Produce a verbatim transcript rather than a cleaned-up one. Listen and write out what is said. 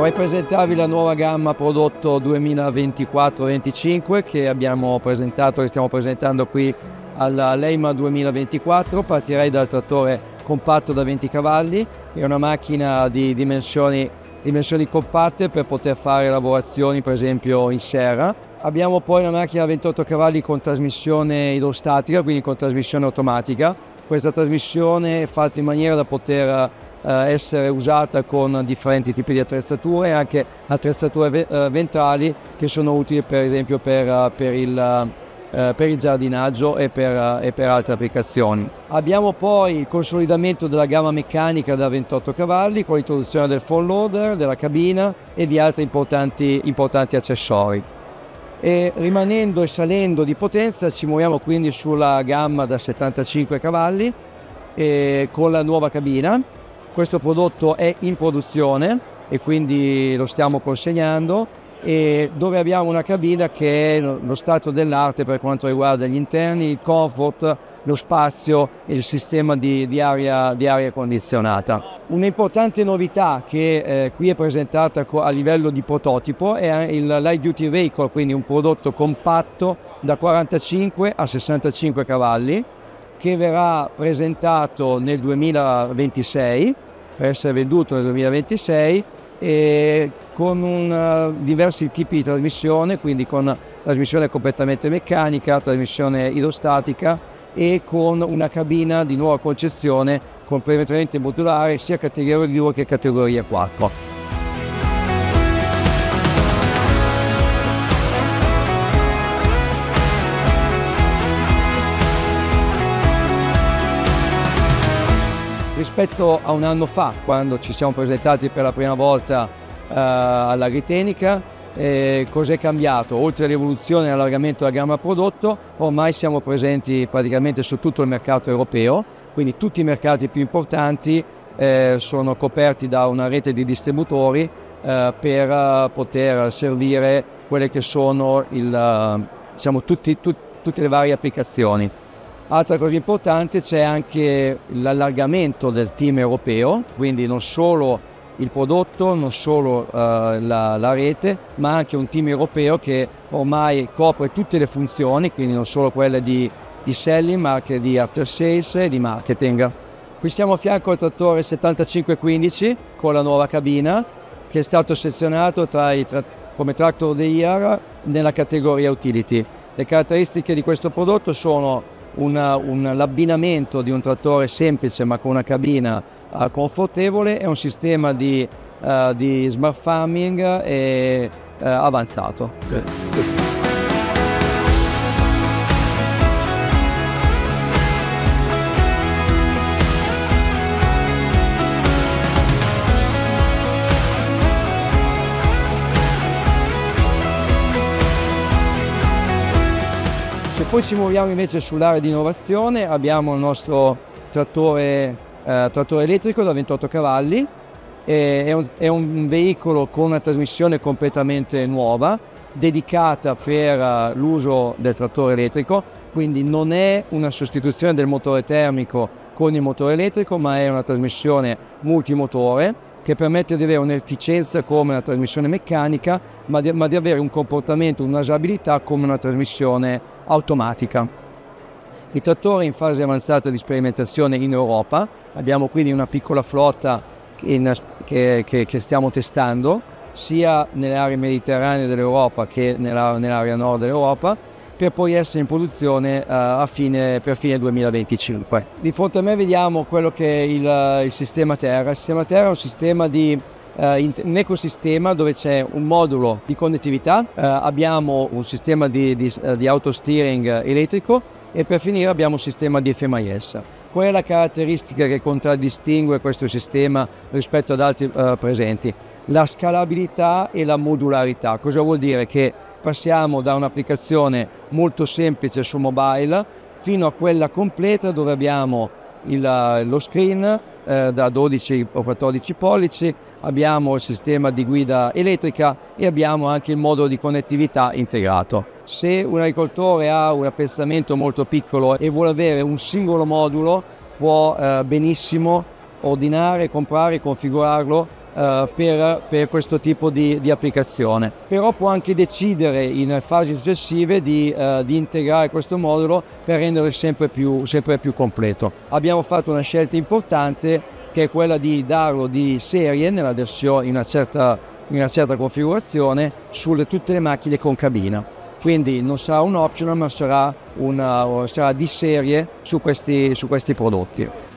Vorrei presentarvi la nuova gamma prodotto duemilaventiquattro venticinque che abbiamo presentato, che stiamo presentando qui alla LEIMA duemilaventiquattro. Partirei dal trattore compatto da venti cavalli, è una macchina di dimensioni, dimensioni compatte per poter fare lavorazioni per esempio in serra. Abbiamo poi una macchina da ventotto cavalli con trasmissione idrostatica, quindi con trasmissione automatica. Questa trasmissione è fatta in maniera da poter eh, essere usata con differenti tipi di attrezzature, anche attrezzature eh, ventrali che sono utili per esempio per, per, il, eh, per il giardinaggio e per, e per altre applicazioni. Abbiamo poi il consolidamento della gamma meccanica da ventotto cavalli con l'introduzione del phone loader, della cabina e di altri importanti, importanti accessori. E rimanendo e salendo di potenza ci muoviamo quindi sulla gamma da settantacinque cavalli e con la nuova cabina. Questo prodotto è in produzione e quindi lo stiamo consegnando, e dove abbiamo una cabina che è lo stato dell'arte per quanto riguarda gli interni, il comfort, lo spazio e il sistema di, di, aria, di aria condizionata. Un'importante novità che eh, qui è presentata a livello di prototipo è il Light Duty Vehicle, quindi un prodotto compatto da quarantacinque a sessantacinque cavalli che verrà presentato nel duemilaventisei, per essere venduto nel duemilaventisei, e con un, uh, diversi tipi di trasmissione, quindi con trasmissione completamente meccanica, trasmissione idrostatica e con una cabina di nuova concezione completamente modulare sia categoria due che categoria quattro. Rispetto a un anno fa, quando ci siamo presentati per la prima volta uh, all'Agritenica, eh, cos'è cambiato? Oltre all'evoluzione e all'allargamento della gamma prodotto, ormai siamo presenti praticamente su tutto il mercato europeo, quindi tutti i mercati più importanti eh, sono coperti da una rete di distributori eh, per uh, poter servire quelle che sono il, uh, diciamo, tutti, tut, tutte le varie applicazioni. Altra cosa importante, c'è anche l'allargamento del team europeo, quindi non solo il prodotto, non solo uh, la, la rete, ma anche un team europeo che ormai copre tutte le funzioni, quindi non solo quelle di, di selling, ma anche di after sales e di marketing. Qui stiamo a fianco al trattore settantacinque quindici con la nuova cabina, che è stato selezionato tra i tra, come Tractor of the Year nella categoria Utility. Le caratteristiche di questo prodotto sono Una, un, l'abbinamento di un trattore semplice ma con una cabina uh, confortevole e un sistema di, uh, di smart farming e, uh, avanzato. Se poi ci muoviamo invece sull'area di innovazione, abbiamo il nostro trattore, eh, trattore elettrico da ventotto cavalli, e è, un, è un veicolo con una trasmissione completamente nuova, dedicata per uh, l'uso del trattore elettrico, quindi non è una sostituzione del motore termico con il motore elettrico, ma è una trasmissione multimotore che permette di avere un'efficienza come una trasmissione meccanica, ma di, ma di avere un comportamento, un'usabilità come una trasmissione automatica. Il trattore è in fase avanzata di sperimentazione in Europa, abbiamo quindi una piccola flotta in, che, che, che stiamo testando sia nelle aree mediterranee dell'Europa che nella, nell'area nord dell'Europa, per poi essere in produzione uh, a fine, per fine duemilaventicinque. Di fronte a me vediamo quello che è il, il sistema Terra. Il sistema Terra è un sistema di Uh, un ecosistema dove c'è un modulo di connettività, uh, abbiamo un sistema di, di, uh, di autosteering elettrico e per finire abbiamo un sistema di F M I S. Qual è la caratteristica che contraddistingue questo sistema rispetto ad altri uh, presenti? La scalabilità e la modularità. Cosa vuol dire? Che passiamo da un'applicazione molto semplice su mobile fino a quella completa dove abbiamo il, lo screen eh, da dodici o quattordici pollici, abbiamo il sistema di guida elettrica e abbiamo anche il modulo di connettività integrato. Se un agricoltore ha un appezzamento molto piccolo e vuole avere un singolo modulo, può eh, benissimo ordinare, comprare e configurarlo Uh, per, per questo tipo di, di applicazione. Però può anche decidere in fasi successive di, uh, di integrare questo modulo per renderlo sempre più, sempre più completo. Abbiamo fatto una scelta importante, che è quella di darlo di serie nella versione, in una certa, in una certa configurazione sulle tutte le macchine con cabina. Quindi non sarà un optional, ma sarà, una, sarà di serie su questi, su questi prodotti.